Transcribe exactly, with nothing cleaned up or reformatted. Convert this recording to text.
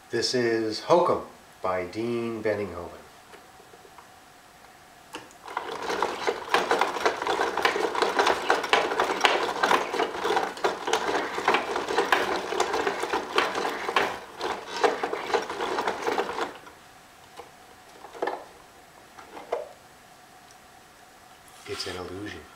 This is Hokum by Deane Benninghoven. It's an illusion.